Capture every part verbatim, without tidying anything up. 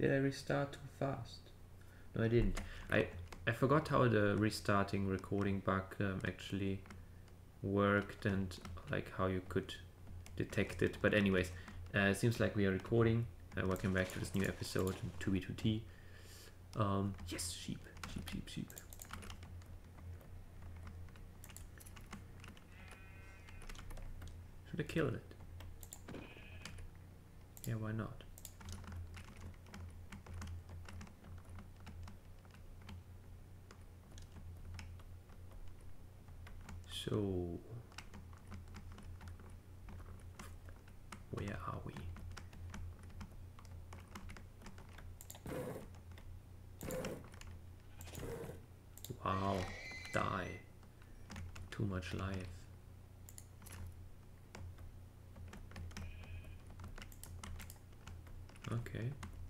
Did I restart too fast? No, I didn't. I I forgot how the restarting recording bug um, actually worked and like how you could detect it. But anyways, uh, it seems like we are recording. Uh, welcome back to this new episode in two B two T. Um, yes, sheep, sheep, sheep, sheep. Should I kill it? Yeah, why not? So, where are we? Wow, die. Too much life. Okay.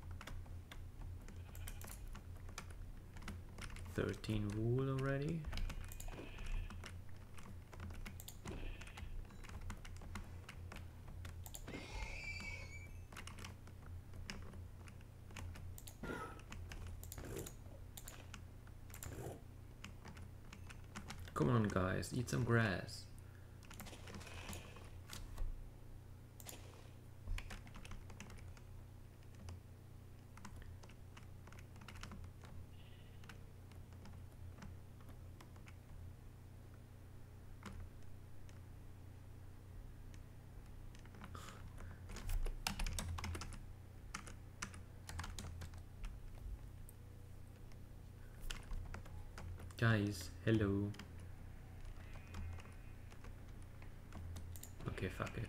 thirteen wool already. Come on guys, eat some grass. Guys, hello. Okay, fuck it.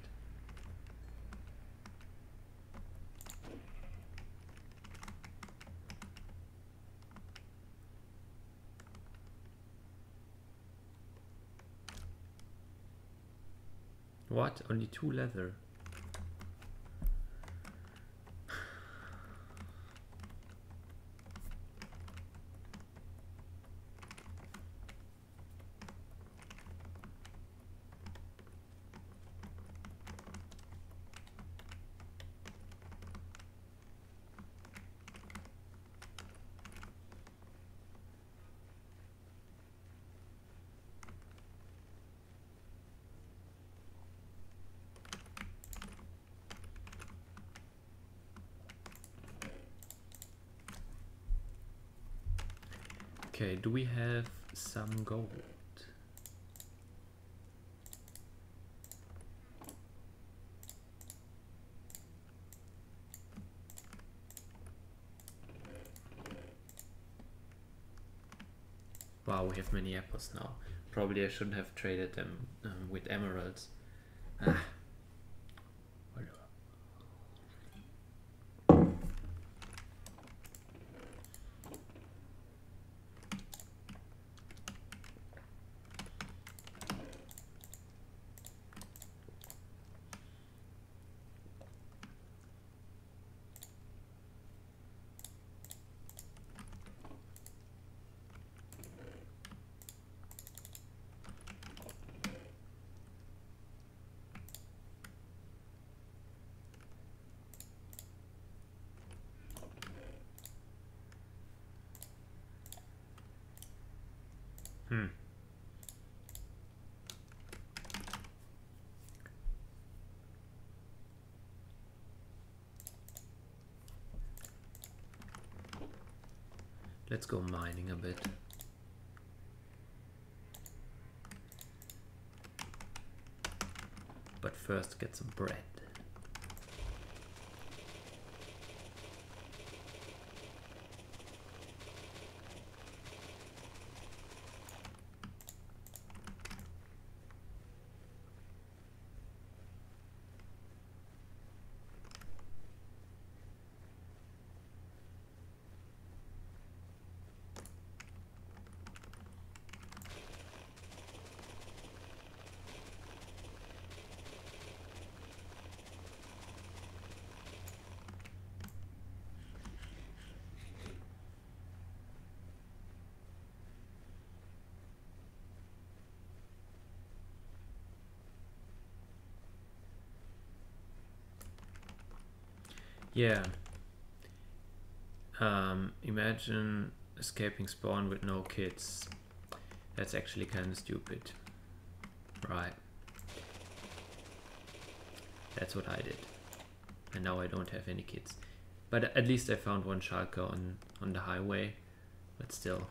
What? Only two leather? Okay, do we have some gold? Wow, we have many apples now. Probably I shouldn't have traded them um, with emeralds. Ah. Hmm. Let's go mining a bit. But first get some bread. Yeah. Um, imagine escaping spawn with no kids. That's actually kind of stupid. Right. That's what I did. And now I don't have any kids. But at least I found one Schalker on, on the highway. But still.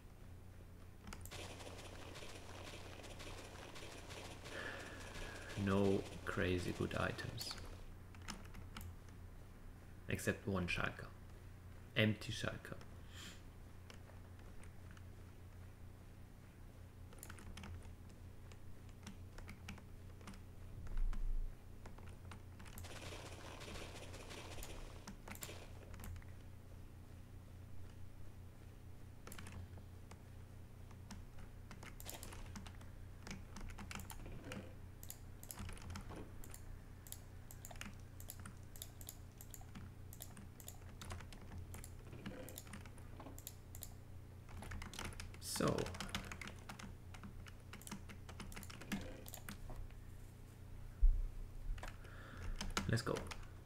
No crazy good items. Except one Schalker. Empty Schalker. So, let's go.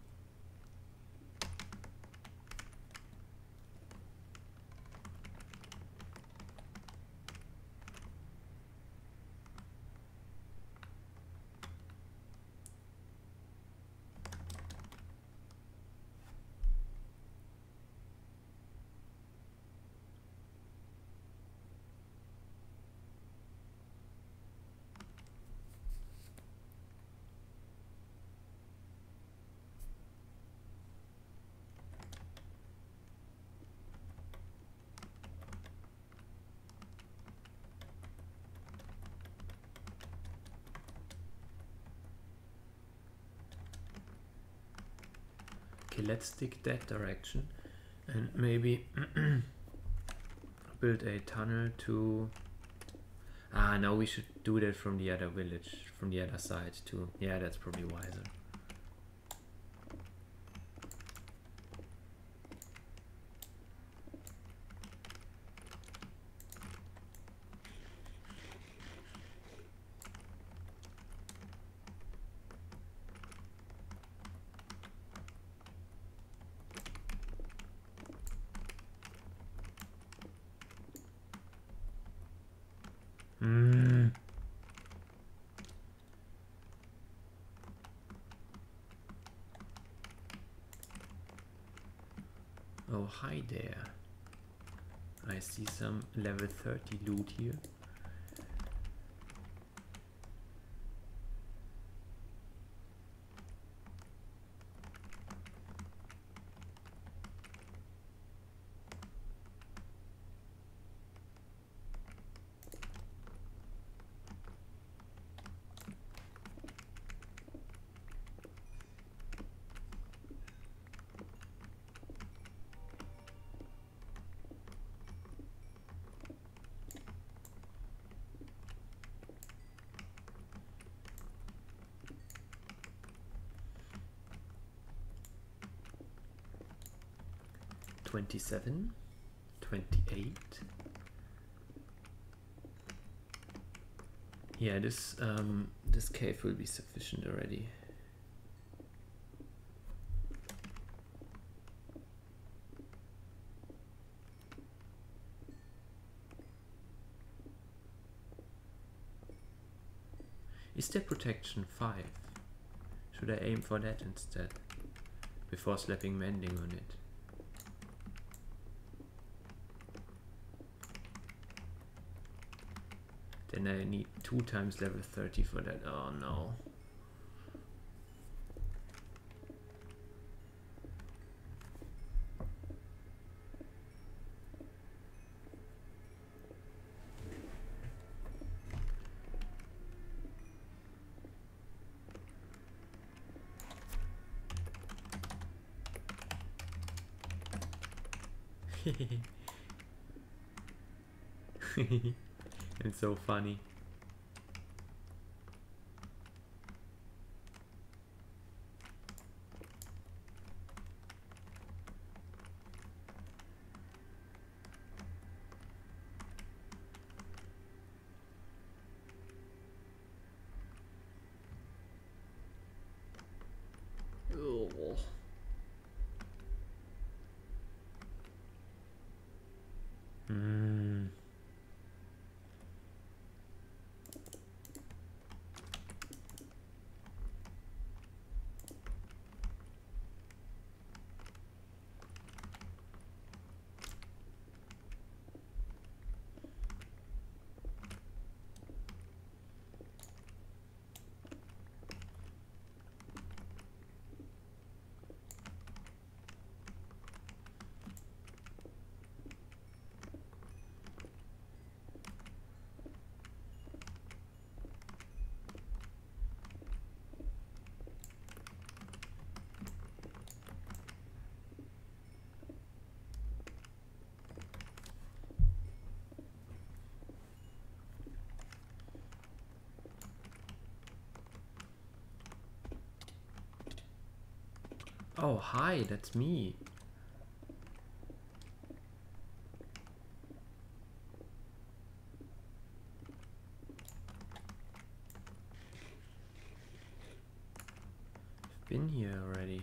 Okay, let's stick that direction and maybe build a tunnel to... Ah, now we should do that from the other village, from the other side too. Yeah, that's probably wiser. Mm. Oh, hi there. I see some level thirty loot here. twenty-seven, twenty-eight. Yeah, this um this cave will be sufficient already. Is there protection five? Should I aim for that instead? Before slapping mending on it. Then I need two times level thirty for that. Oh no. It's so funny. Oh. Hmm. Oh, hi, that's me. I've been here already.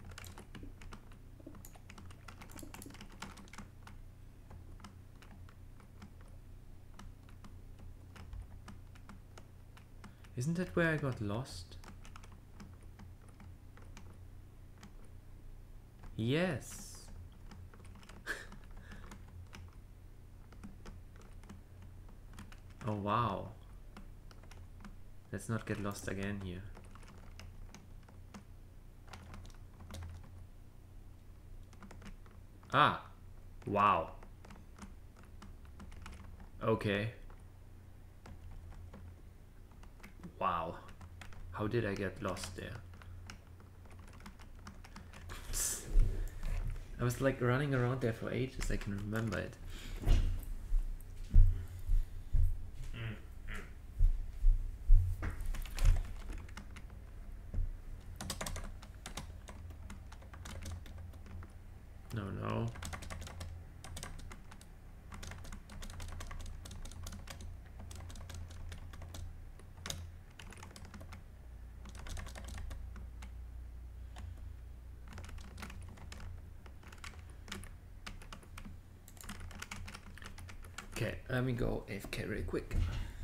Isn't that where I got lost? Yes. Oh wow. Let's not get lost again here. Ah. Wow. Okay. Wow. How did I get lost there? I was like running around there for ages, I can remember it. No, no. Okay, let me go A F K really quick.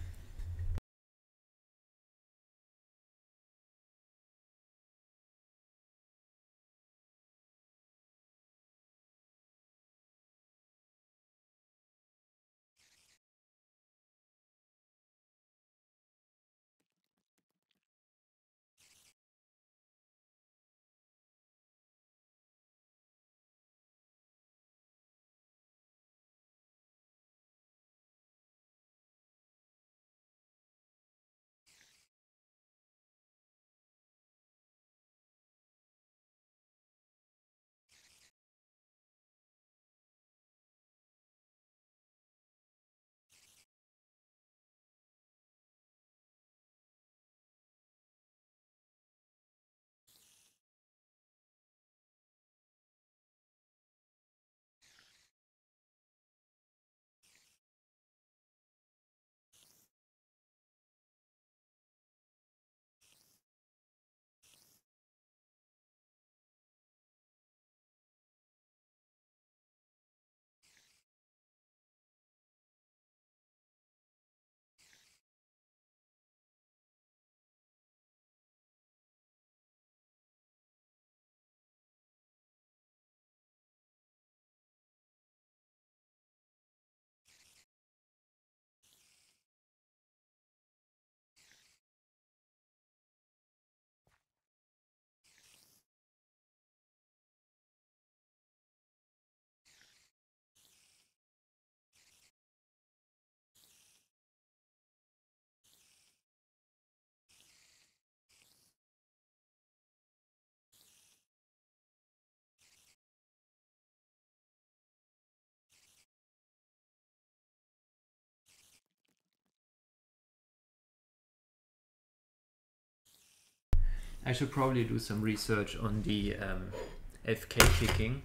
I should probably do some research on the um, A F K kicking.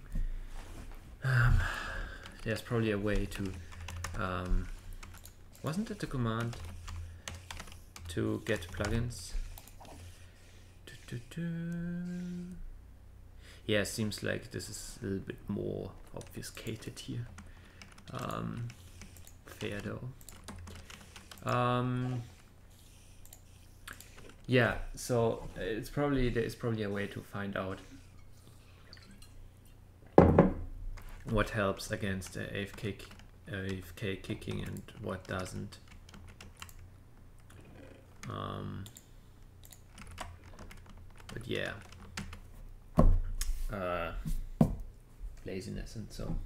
Um, there's probably a way to... Um, wasn't it the command to get plugins? Do, do, do. Yeah, seems like this is a little bit more obfuscated here. Um, fair though. Um, yeah, so it's probably there's probably a way to find out what helps against uh, A F K, uh, A F K kicking and what doesn't. Um, but yeah, uh, laziness and so.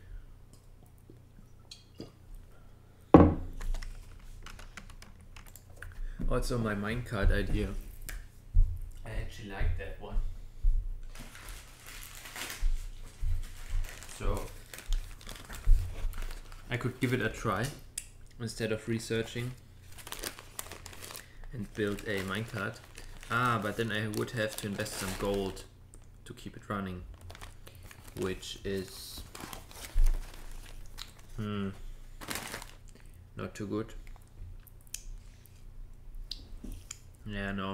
Also, my minecart idea. I actually like that one. So I could give it a try instead of researching and build a minecart. Ah, but then I would have to invest some gold to keep it running, which is hmm, not too good. Yeah, no.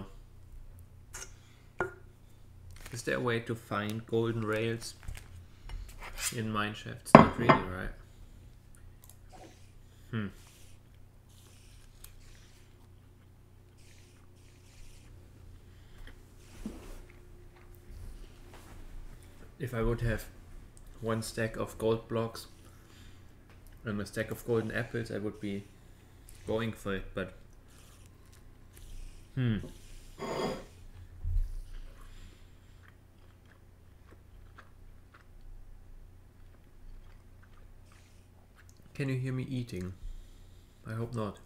Is there a way to find golden rails in mineshafts? Not really, right? Hmm. If I would have one stack of gold blocks and a stack of golden apples, I would be going for it, but hmm. Can you hear me eating? I hope not.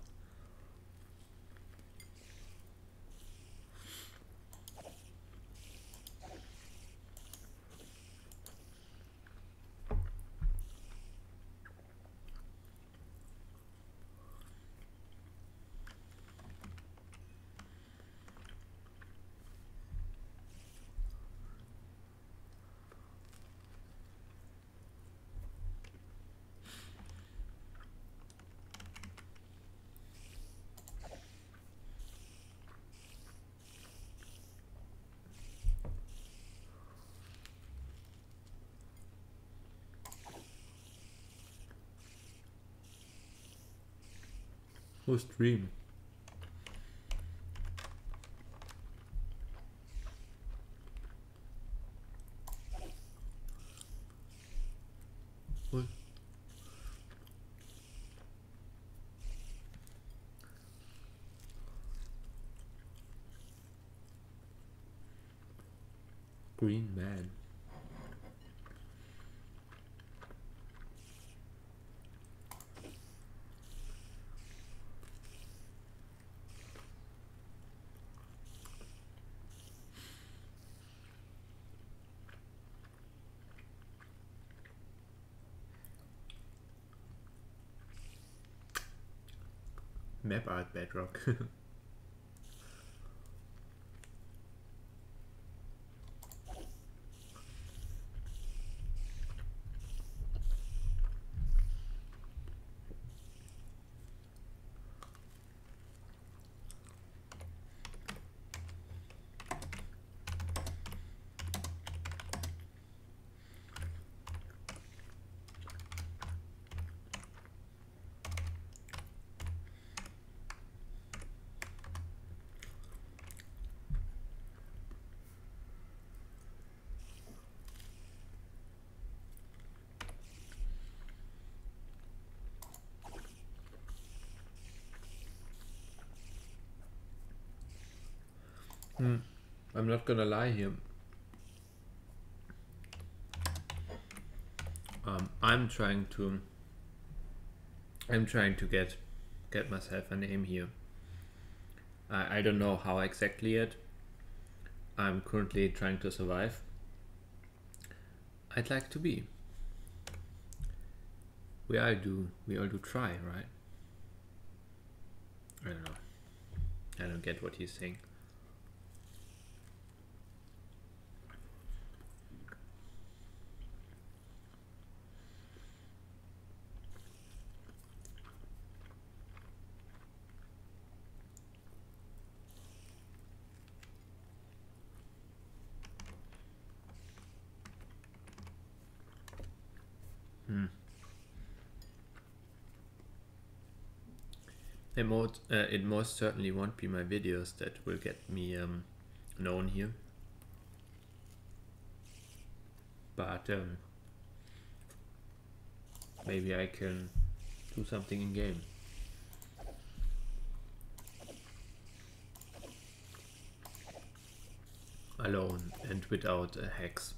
Who's dream? What? Green man. Map art bedrock. Hmm. I'm not gonna lie here. Um, I'm trying to. I'm trying to get get myself a name here. I I don't know how exactly yet. I'm currently trying to survive. I'd like to be. We all do. We all do try, right? I don't know. I don't get what he's saying. Hmm. it, most, uh, it most certainly won't be my videos that will get me um, known here. But um, maybe I can do something in game. Alone and without uh, hacks.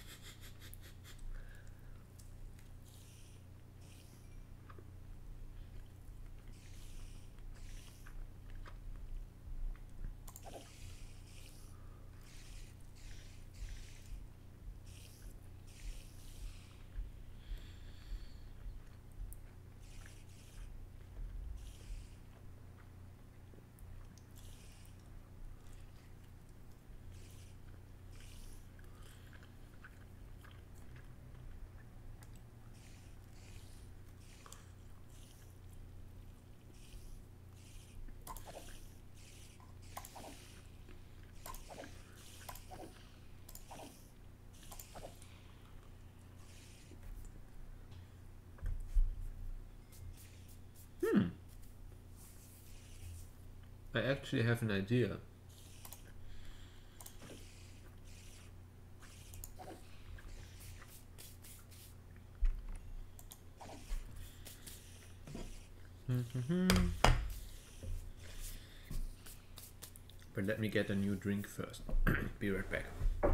Hmm. I actually have an idea. But let me get a new drink first. Be right back.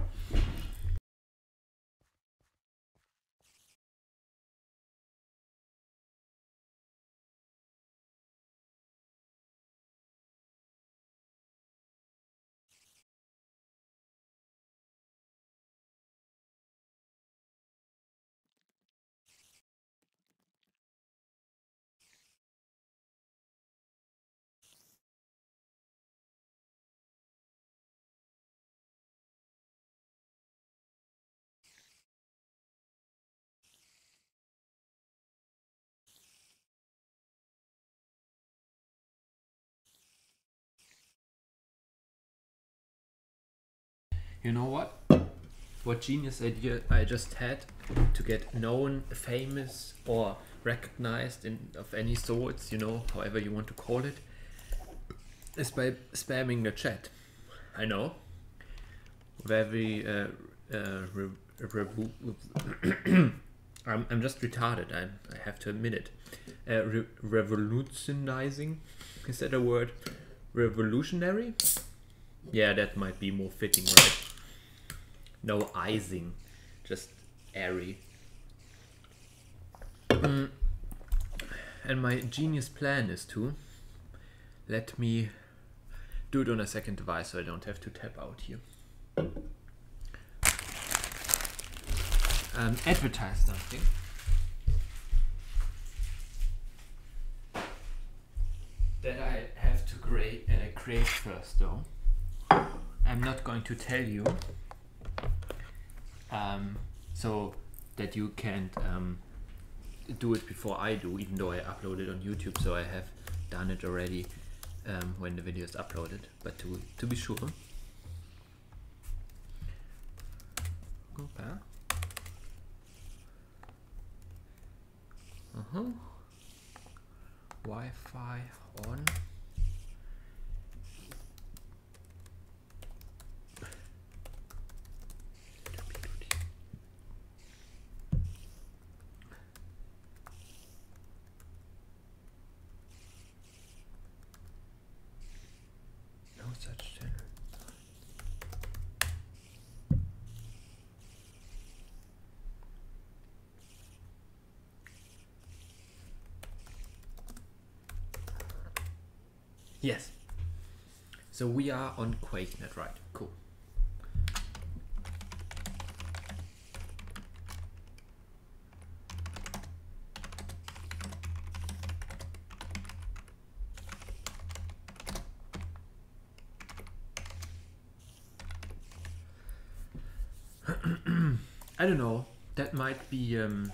You know what? What genius idea I just had to get known, famous, or recognized in of any sorts, you know, however you want to call it, is by spamming the chat. I know. Very uh, uh, re re I'm, I'm just retarded, I, I have to admit it. Uh, re revolutionizing, is that a word? Revolutionary? Yeah, that might be more fitting, right? No icing, just airy. Mm. And my genius plan is to let me do it on a second device so I don't have to tap out here. Um, advertise something. That I have to create, uh, create first though. I'm not going to tell you um, so that you can't um, do it before I do, even though I upload it on YouTube, so I have done it already um, when the video is uploaded, but to, to be sure. Go back. Uh-huh. Wi-Fi on. No such channel. Yes. So we are on QuakeNet, right? Cool. I don't know. That might be um,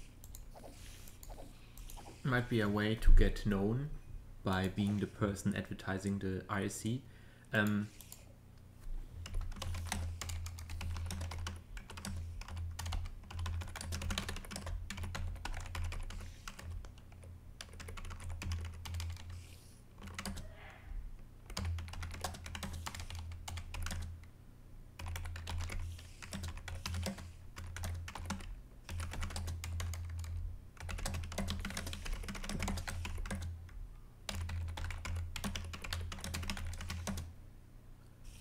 might be a way to get known by being the person advertising the R S C. Um,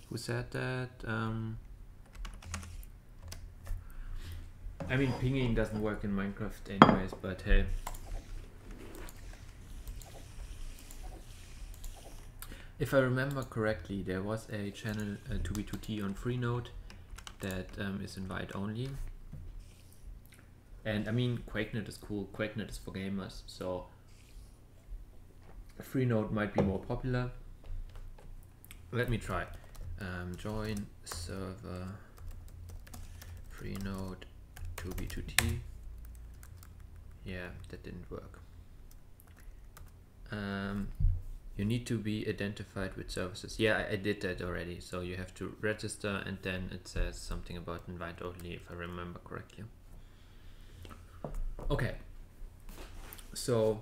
Who said that? Um, I mean, pinging doesn't work in Minecraft anyways, but hey. If I remember correctly, there was a channel uh, two b two t on Freenode that um, is invite only. And I mean, QuakeNet is cool. QuakeNet is for gamers, so Freenode might be more popular. Let me try. Um, join server Freenode two b two t. Yeah, that didn't work. Um, you need to be identified with services. Yeah, I, I did that already. So you have to register, and then it says something about invite only, if I remember correctly. Okay. So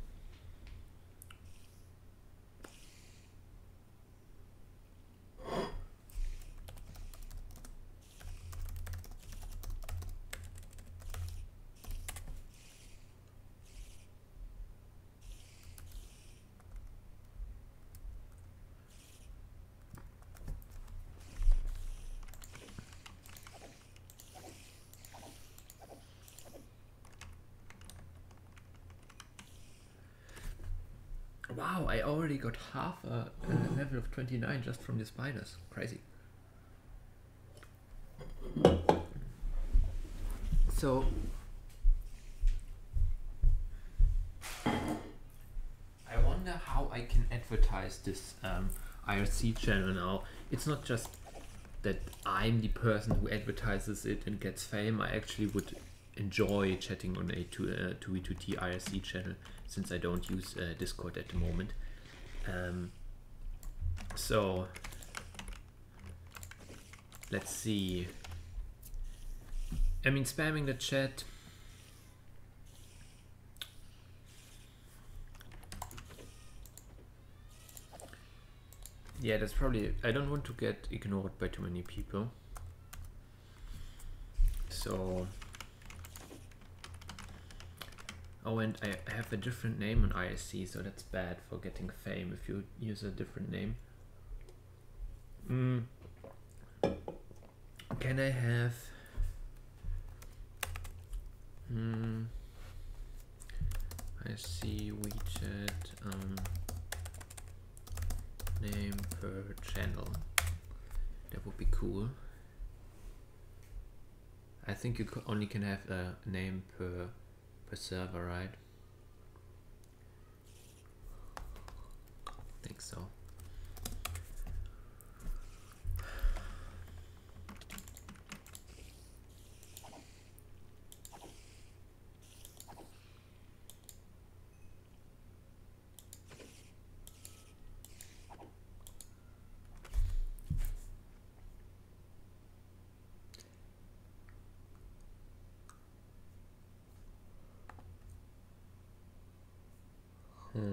wow, I already got half a, a level of twenty-nine just from the spiders. Crazy. So I wonder how I can advertise this um, I R C channel now. It's not just that I'm the person who advertises it and gets fame. I actually would enjoy chatting on a two b two t I R C channel, since I don't use uh, Discord at the moment. Um, so let's see. I mean, spamming the chat. Yeah, that's probably, I don't want to get ignored by too many people. So, oh, and I have a different name on I R C, so that's bad for getting fame if you use a different name. Mm. Can I have mm, I see WeChat um, name per channel? That would be cool. I think you only can have a name per per server, right? I think so. Hmm.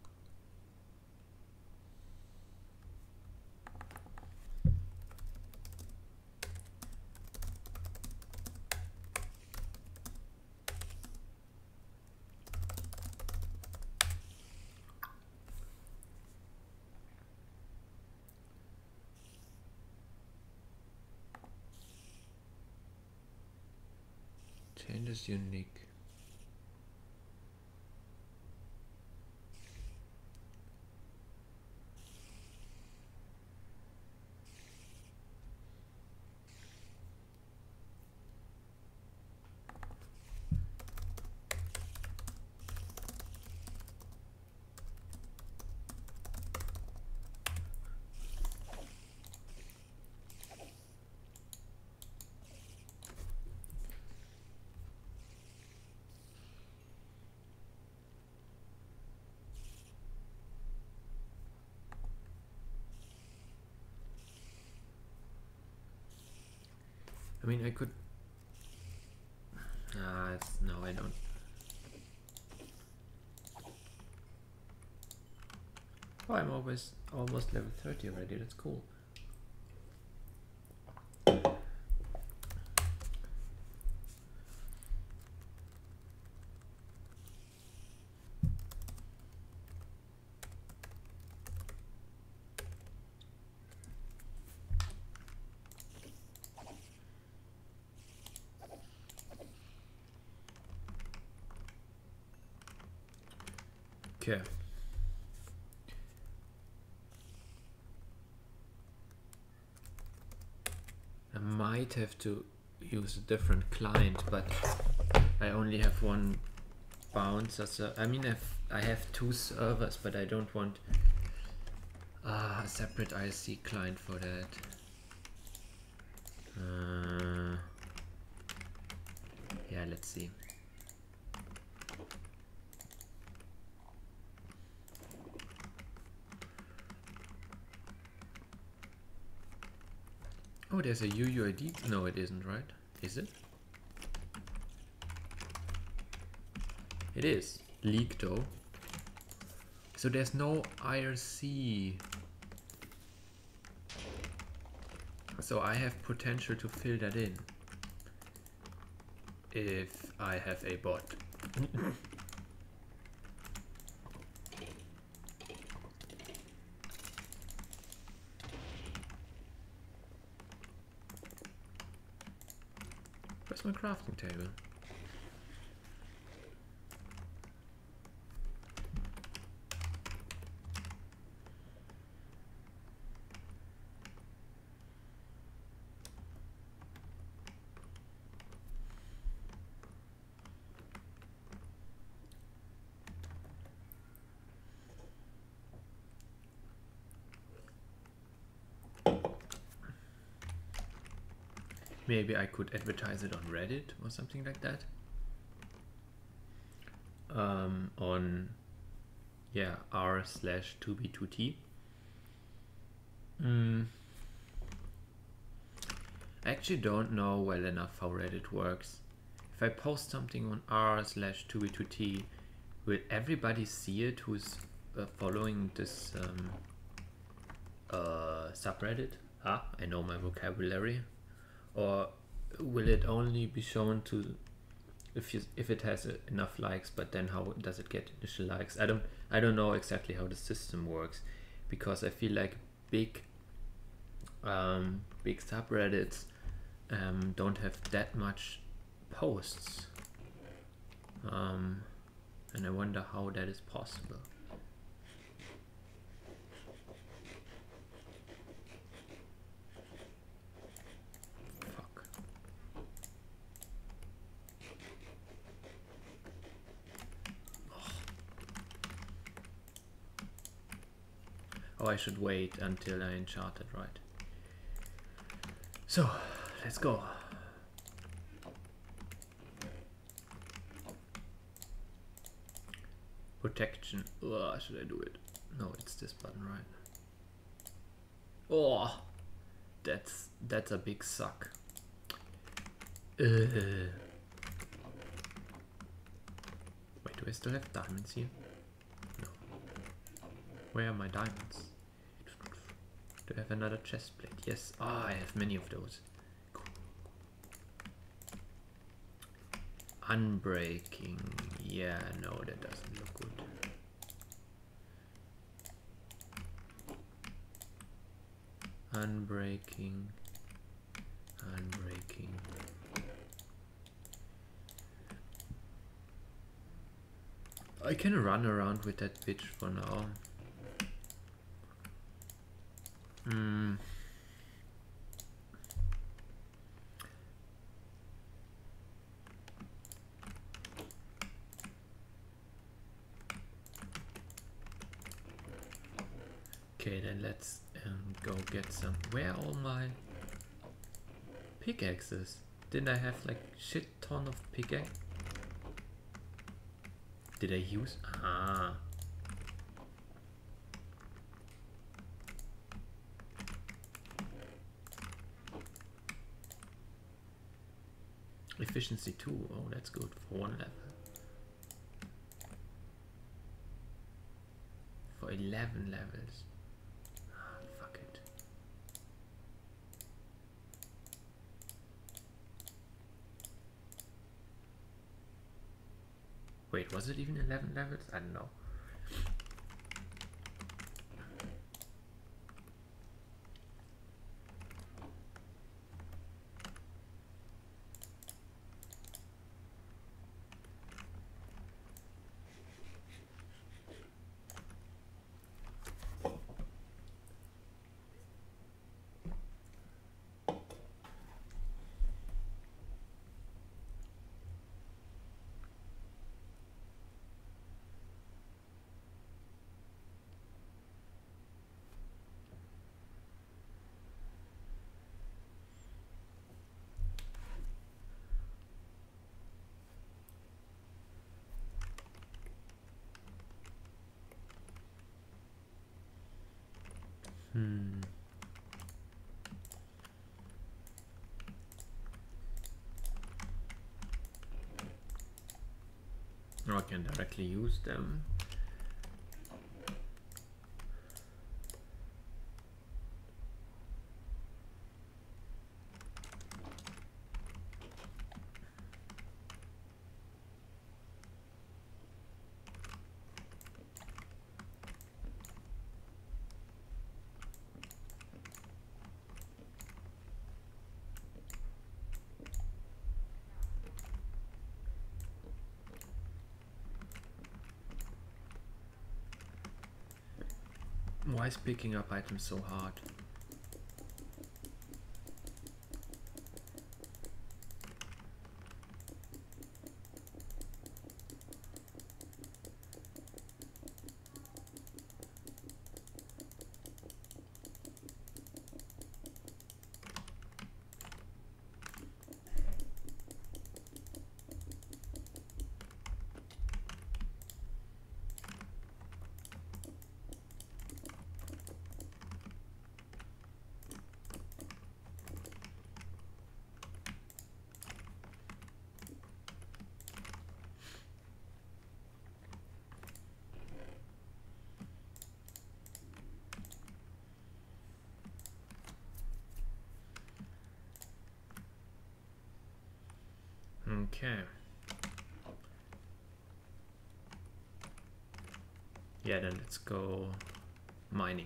Changes unique. I mean, I could. Ah, it's, no, I don't. Oh, I'm always almost level thirty already. That's cool. Okay. I might have to use a different client, but I only have one bouncer. So I mean, I've, I have two servers, but I don't want uh, a separate I R C client for that. Uh, yeah, let's see. Oh, there's a U U I D. No, it isn't, right? Is it? It is. Leak though. So there's no I R C. So I have potential to fill that in. If I have a bot. Where's my crafting table? Maybe I could advertise it on Reddit or something like that. Um, on, yeah, r slash two b two t. Mm. I actually don't know well enough how Reddit works. If I post something on r slash two b two t, will everybody see it who's uh, following this um, uh, subreddit? Ah, I know my vocabulary. Or will it only be shown to if you if it has uh, enough likes, but then how does it get initial likes? I don't I don't know exactly how the system works, because I feel like big um, big subreddits um, don't have that much posts, um, and I wonder how that is possible. Oh, I should wait until I enchant it, right? So, let's go. Protection. Oh, should I do it? No, it's this button, right? Oh, that's that's a big suck. Uh. Wait, do I still have diamonds here? No. Where are my diamonds? Do I have another chest plate? Yes. Ah, oh, I have many of those. Cool. Unbreaking. Yeah, no, that doesn't look good. Unbreaking. Unbreaking. I can run around with that bitch for now. Hmm. Okay, then let's um, go get some. Where are all my pickaxes? Didn't I have like shit ton of pickaxe? Did I use? Ah. Efficiency two. Oh, that's good for one level. For eleven levels. Ah, fuck it. Wait, was it even eleven levels? I don't know. Hmm. Or I can directly use them. Why is picking up items so hard? Okay. Yeah, then let's go mining.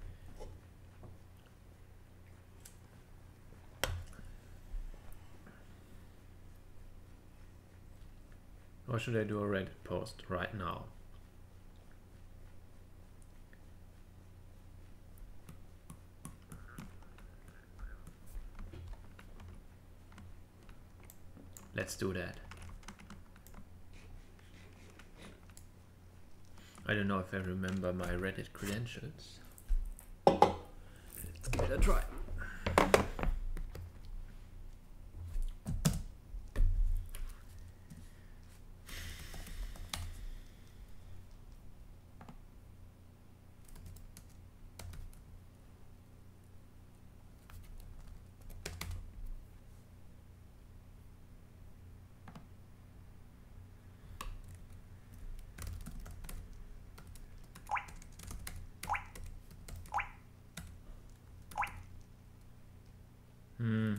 Or should I do a Reddit post right now? Let's do that. I don't know if I remember my Reddit credentials. Let's give it a try. Hmm.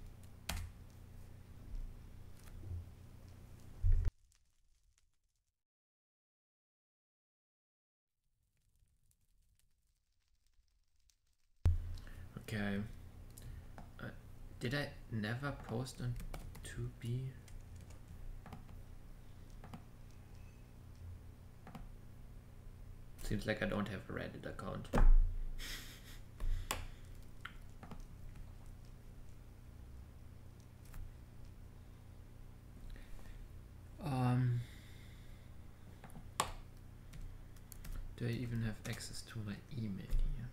Okay. Uh, did I never post on two B? Seems like I don't have a Reddit account. Um, do I even have access to my email here?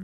Mhm.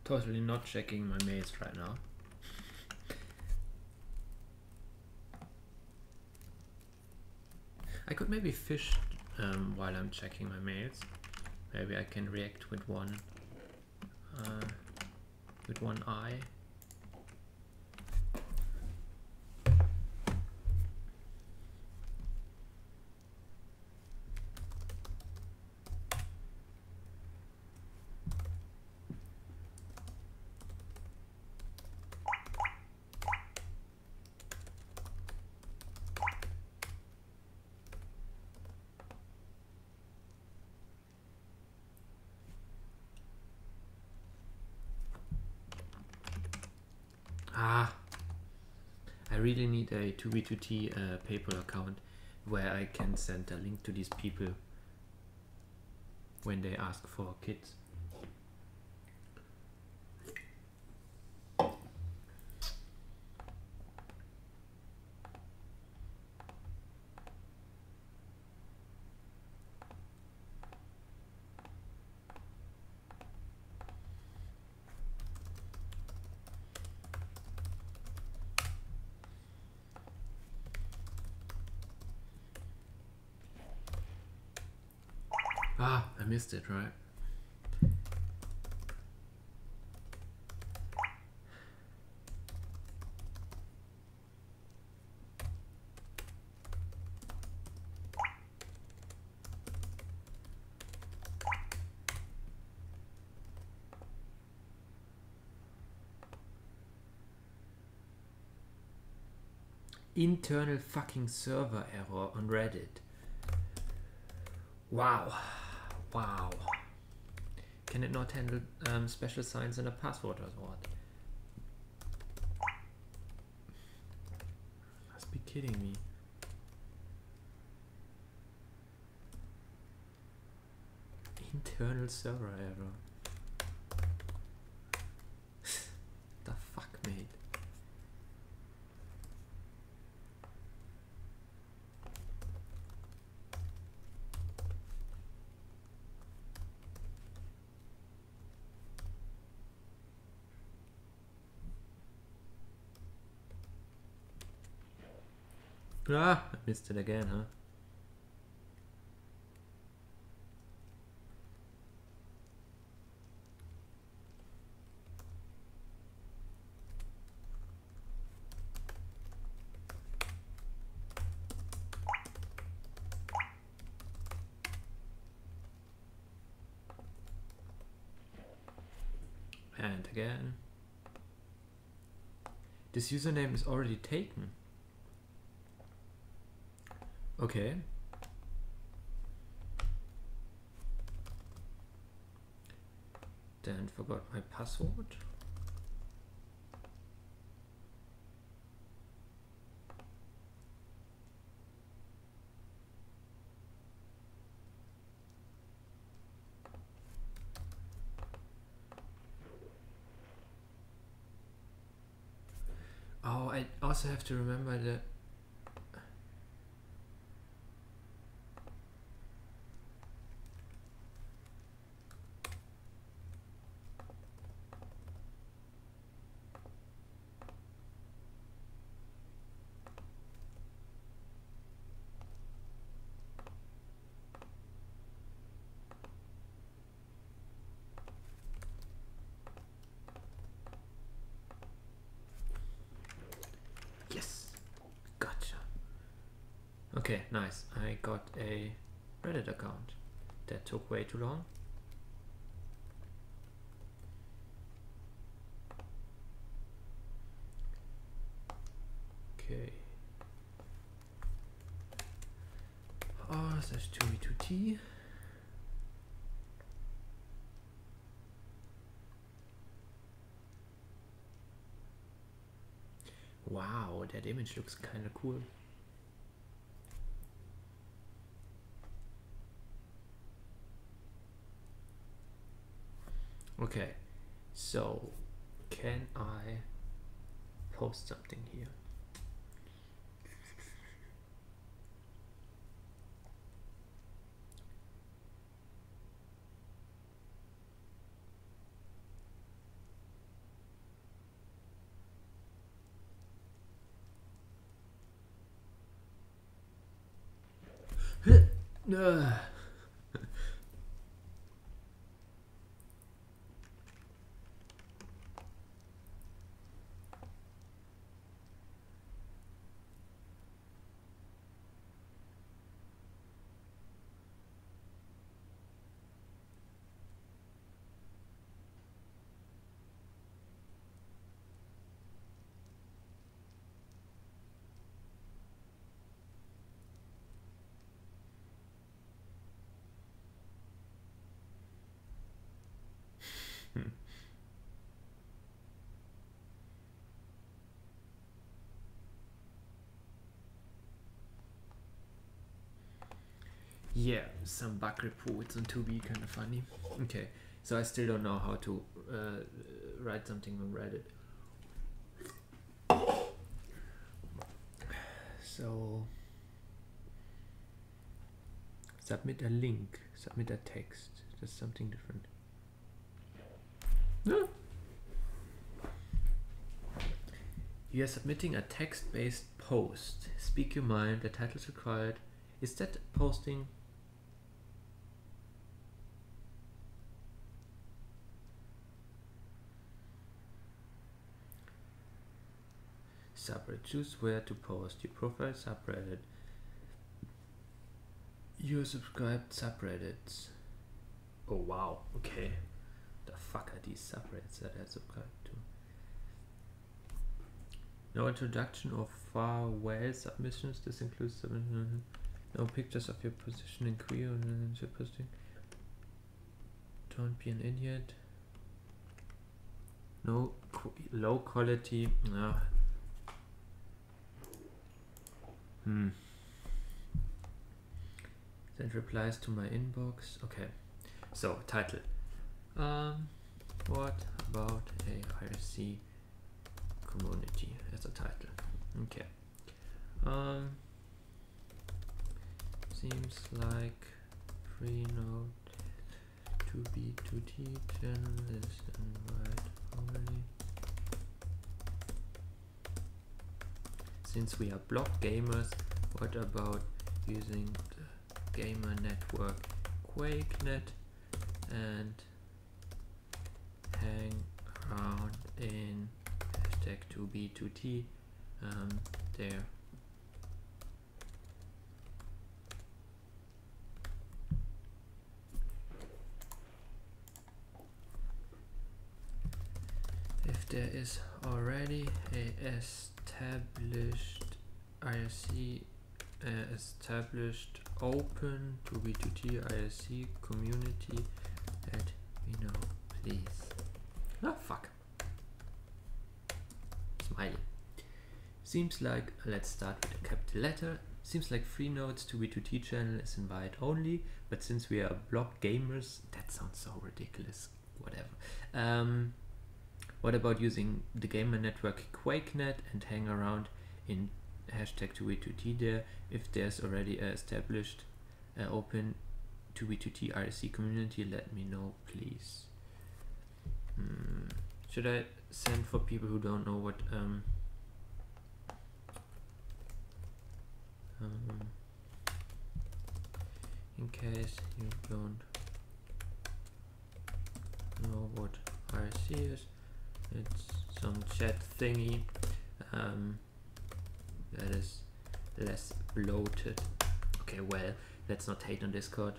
totally not checking my mails right now. I could maybe fish um, while I'm checking my mails. Maybe I can react with one uh, with one eye. Ah, I really need a two B two T uh, PayPal account where I can send a link to these people when they ask for kits. Ah, I missed it, right? Internal fucking server error on Reddit. Wow. Wow. Can it not handle um, special signs and a password or what? Must be kidding me. Internal server error. The fuck, mate? Ah, I missed it again, huh? And again. This username is already taken. Okay. Then forgot my password. Oh, I also have to remember the Okay, nice. I got a Reddit account. That took way too long. Okay. Oh, slash two e two t. Wow, that image looks kind of cool. Okay, so can I post something here? Ugh. Yeah, some bug reports on two B kind of funny. Okay, so I still don't know how to uh, write something on Reddit. So submit a link, submit a text. That's something different. No. You are submitting a text-based post. Speak your mind. The title is required. Is that posting? Subreddit. Choose where to post. Your profile subreddit. Your subscribed subreddits. Oh wow. Okay. The fuck are these subreddits that I subscribed to? No introduction or far well submissions. This includes submission. No pictures of your position in queer and your posting. Don't be an idiot. No qu low quality. No. Hmm. Send replies to my inbox. Okay. So title. Um. What about a I R C community as a title? Okay. Um. Seems like Freenode two B two T channel is invite only. Since we are block gamers, what about using the gamer network QuakeNet and hang around in hashtag two B two T um, there? If there is already a established I R C, uh, established open two B two T I R C community, let me know, please. Ah, fuck. Smiley. Seems like, let's start with a capital letter. Seems like Freenode's two B two T channel is invite only, but since we are block gamers, that sounds so ridiculous. Whatever. Um, What about using the gamer network QuakeNet and hang around in hashtag two B two T there? If there's already a established uh, open two B two T I R C community, let me know, please. Hmm. Should I send for people who don't know what um, um in case you don't know what I R C is? It's some chat thingy um, that is less bloated. Okay, well, let's not hate on Discord.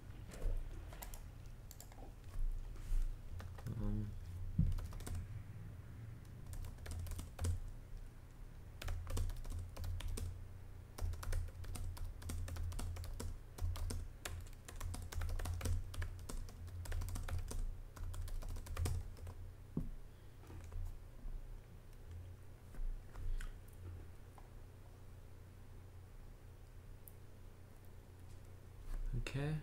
Um, Okay.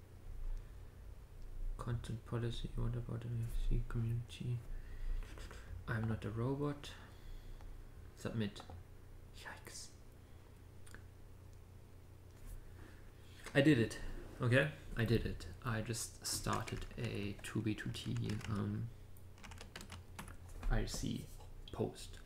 Content policy. What about the C community? I'm not a robot. Submit. Yikes. I did it. Okay, I did it. I just started a two B two T um, I R C post.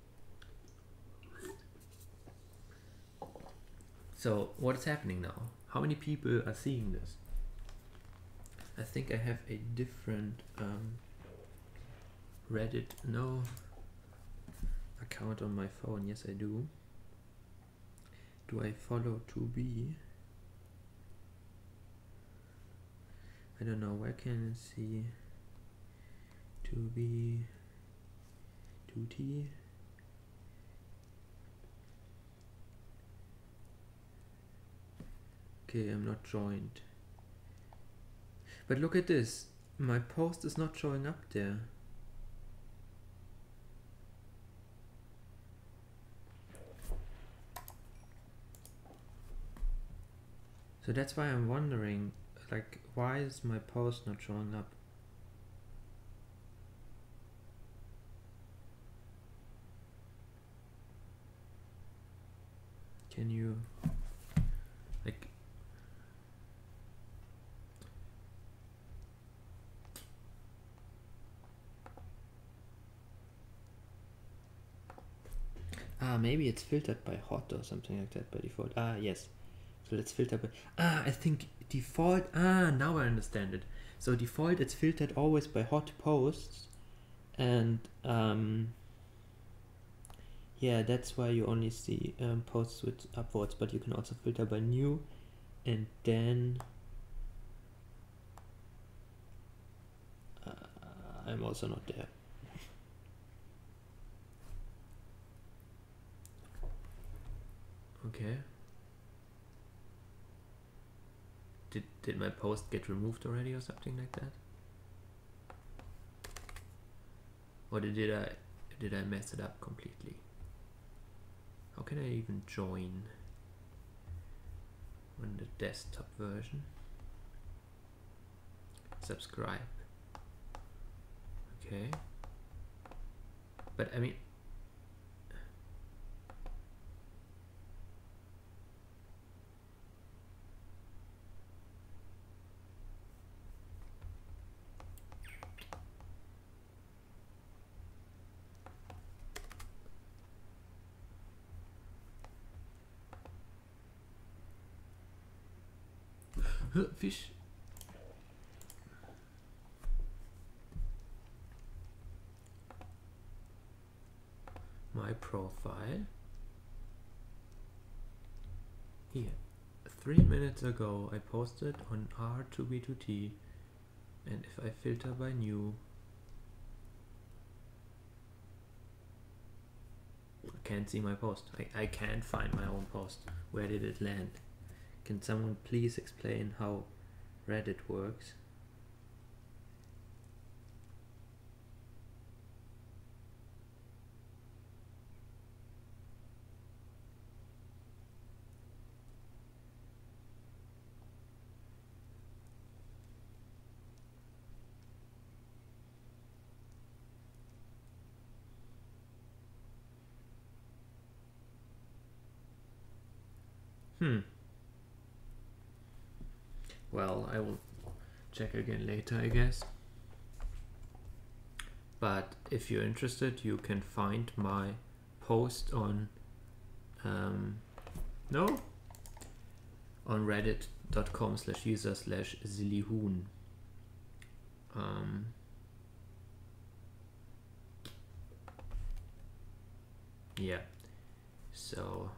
So what is happening now? how many people are seeing this? I think I have a different um, Reddit no account on my phone. Yes, I do. Do I follow two B? I don't know. Where can I see two B, two T? Okay, I'm not joined. But look at this. My post is not showing up there. So that's why I'm wondering, like, why is my post not showing up? Can you, like, ah, maybe it's filtered by hot or something like that by default. Ah, yes. So let's filter by, ah, I think default, ah, now I understand it. So default, it's filtered always by hot posts, and um, yeah, that's why you only see um, posts with upvotes, but you can also filter by new, and then uh, I'm also not there. Okay. Did, did my post get removed already or something like that? Or did I did I mess it up completely? How can I even join on the desktop version? Subscribe. Okay. But I mean, fish. My profile. Here. Three minutes ago I posted on R two B two T, and if I filter by new, I can't see my post. I, I can't find my own post. Where did it land? Can someone please explain how Reddit works? Hmm. Well, I will check again later, I guess. But if you're interested, you can find my post on um, no on reddit.com slash user slash zillyhoon. Um, yeah, so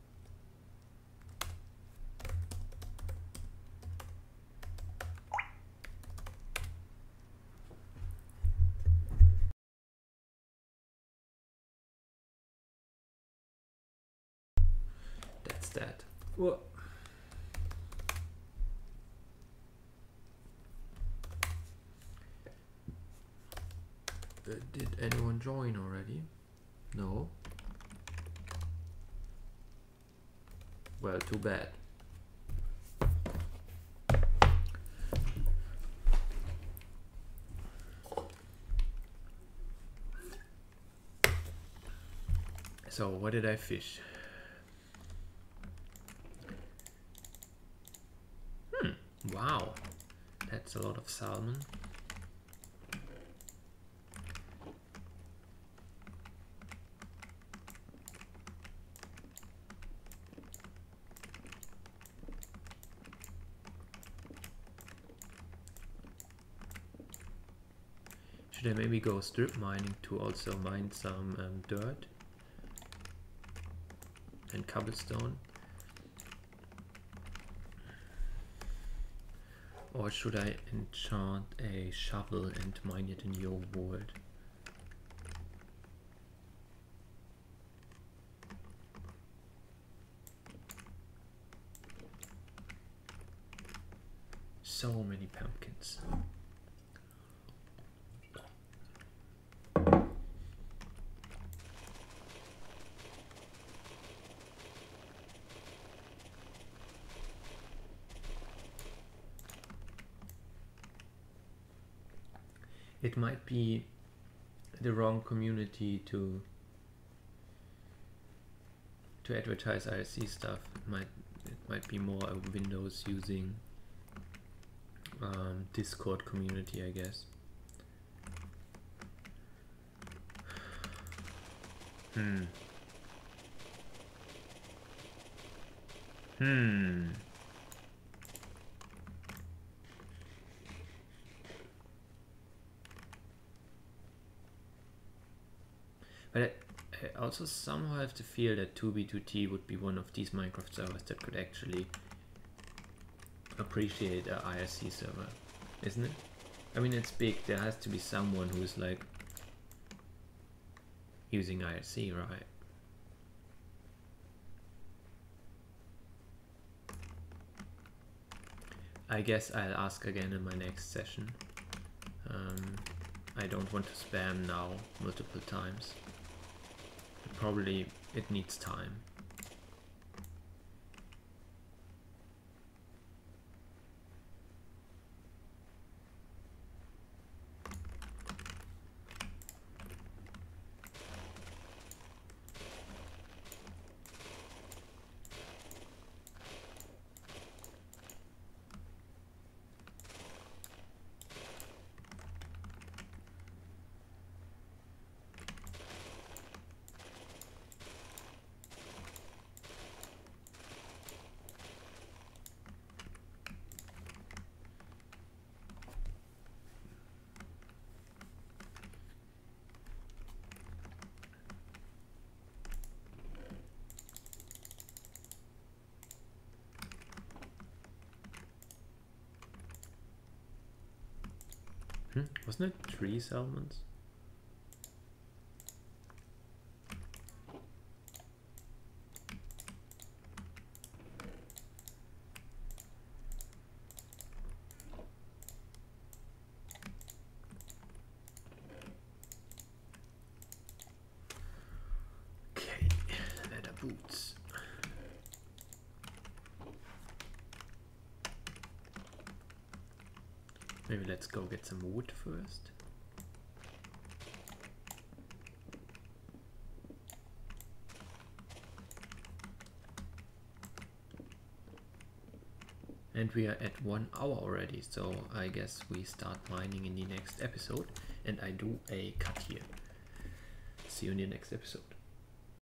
that's that. Well, uh, did anyone join already? No. Well, too bad. So what did I fish? Hmm, wow, that's a lot of salmon. Should I maybe go strip mining to also mine some um, dirt and cobblestone? Or should I enchant a shovel and mine it in your world? So many pumpkins. It might be the wrong community to to advertise I R C stuff. It might it might be more a Windows using um, Discord community, I guess. Hmm. Hmm. But I, I also somehow have to feel that two B two T would be one of these Minecraft servers that could actually appreciate a I R C server, isn't it? I mean, it's big. There has to be someone who's like using I R C, right? I guess I'll ask again in my next session. Um, I don't want to spam now multiple times. Probably it needs time. Hmm? Wasn't it three salmons? Okay, leather boots. Maybe let's go get some wood first. And we are at one hour already, so I guess we start mining in the next episode. And I do a cut here. See you in the next episode.